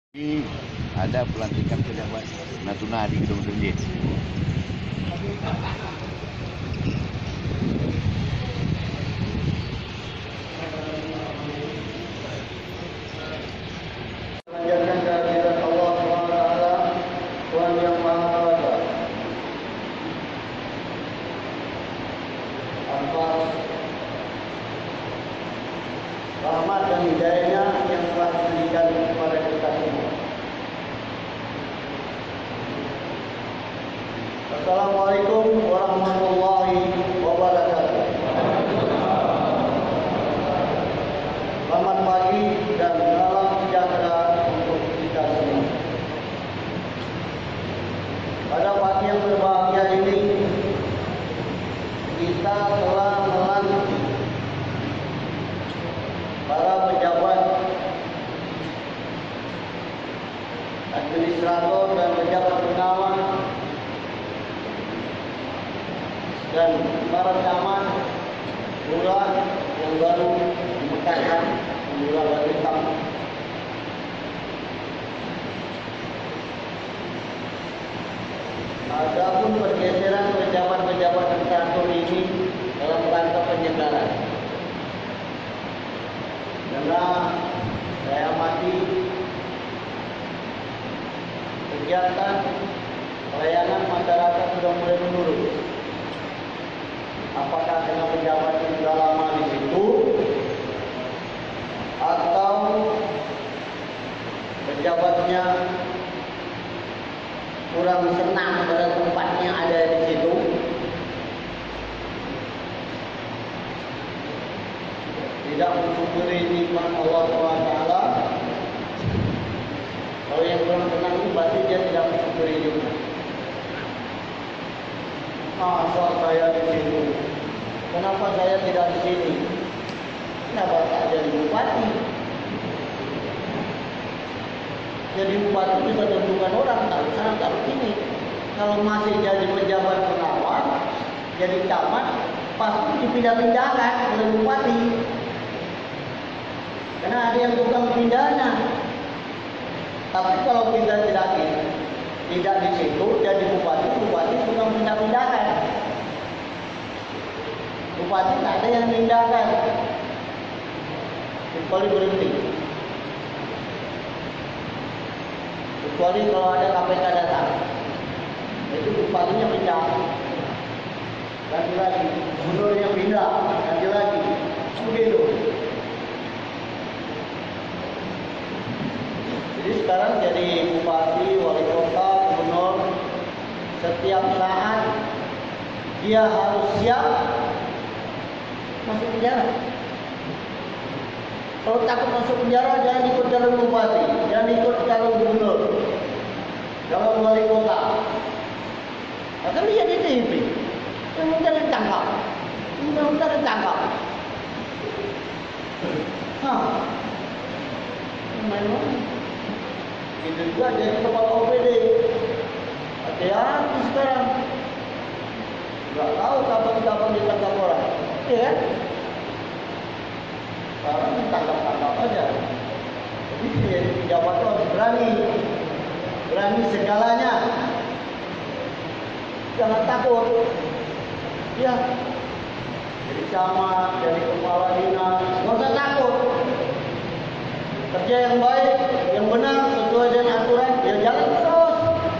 Ada pelantikan pejabat Natuna di Gedung Sendiri. Menjalankan kehadiran Allah SWT, Tuhan yang Maha Kuasa. Atas rahmat dan hidayahnya yang telah diberikan kepada kita semua. Assalamualaikum warahmatullahi wabarakatuh. Selamat pagi dan salam sejahtera untuk kita semua. Pada pagi yang berbahagia ini, kita telah melantik para pejabat, administrator dan pejabat pengawas dan para camat lurah yang baru dimekarkan lurah Balikpapan. Adapun pergeseran pejabat-pejabat teratur ini dalam rangka penyegaran. Karena saya amati kegiatan pelayanan masyarakat sudah mulai menurun. Apakah karena pejabat yang sudah lama di situ, atau pejabatnya kurang senang pada tempatnya ada di situ? Tidak mensyukuri nikmat Allah SWT. Kalau yang kurang senang itu berarti dia tidak mensyukuri juga. Masa saya di situ? Kenapa saya tidak di sini? Kenapa tak jadi bupati? Jadi bupati bisa tentukan orang taruh sana taruh sini. Kalau masih jadi pejabat pengawas, jadi camat, pasti dipindah-pindahkan oleh bupati. Karena ada yang tukang pindahnya. Tapi kalau kita tidak di situ, jadi bupati tukang pindah-pindahkan. Bupati tak ada yang pindahkan, kecuali berhenti. Kecuali kalau ada KPK datang, itu bupatinya pindah, ganti lagi, gubernurnya pindah, ganti lagi, begitu. Jadi sekarang jadi bupati, wali kota, gubernur, setiap saat dia harus siap masuk penjara. Kalau takut masuk penjara, jangan ikut calon bupati, jangan ikut calon gubernur, calon wali kota. Akan lihat di TV, yang mudah ditangkap, Memang itu juga jadi tempat OPD. Hati-hati sekarang. Nggak tahu kapan ditangkap orang. Ya. Sekarang ditangkap aja. Jadi jadi pejabat itu harus berani segalanya. Jangan takut. Ya. Jadi camat, jadi kepala dinas, nggak usah takut. Kerja yang baik, yang benar, sesuai dengan aturan, ya jalan terus.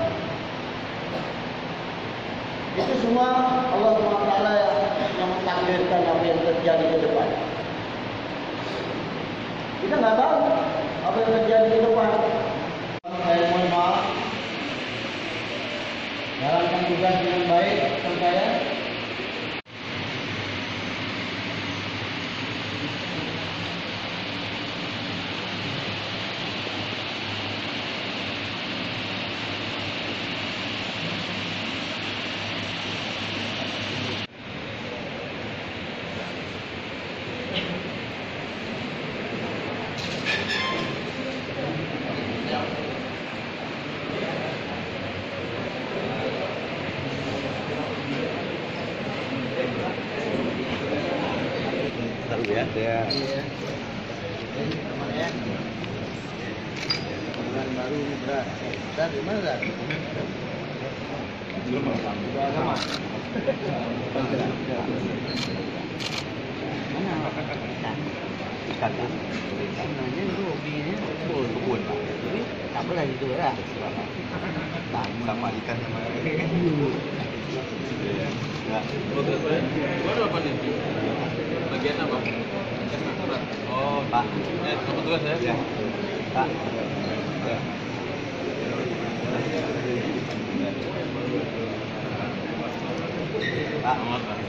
Itu semua Allah SWT yang mentakdirkan apa yang terjadi ke depan. Kita nggak tahu apa yang terjadi ke depan. Saya mohon maaf. Jalankan tugas dengan baik, saya. Ya. Iya. Aman ya. baru ini berat. Dan di mana? Belum Agama. Ikan kan? Sebenarnya itu hobinya Kebun Pak. tapi tak boleh gitu ya. Sama ikan sama ya. Baru apa nih? Bagian apa? Oh, Pak. sama tugas ya? Ya. Pak. Ya. Pak. Selamat, Pak.